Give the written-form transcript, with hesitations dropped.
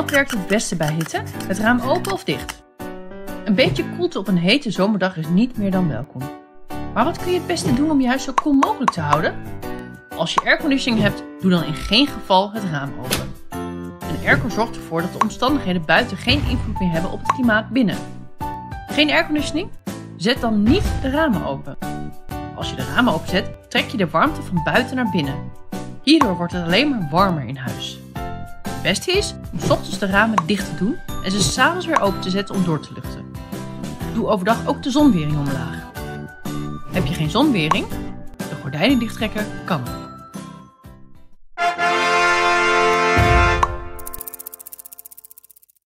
Wat werkt het beste bij hitte? Het raam open of dicht? Een beetje koelte op een hete zomerdag is niet meer dan welkom. Maar wat kun je het beste doen om je huis zo koel mogelijk te houden? Als je airconditioning hebt, doe dan in geen geval het raam open. Een airco zorgt ervoor dat de omstandigheden buiten geen invloed meer hebben op het klimaat binnen. Geen airconditioning? Zet dan niet de ramen open. Als je de ramen openzet, trek je de warmte van buiten naar binnen. Hierdoor wordt het alleen maar warmer in huis. Het beste is om 's ochtends de ramen dicht te doen en ze 's avonds weer open te zetten om door te luchten. Doe overdag ook de zonwering omlaag. Heb je geen zonwering? De gordijnen dichttrekken kan.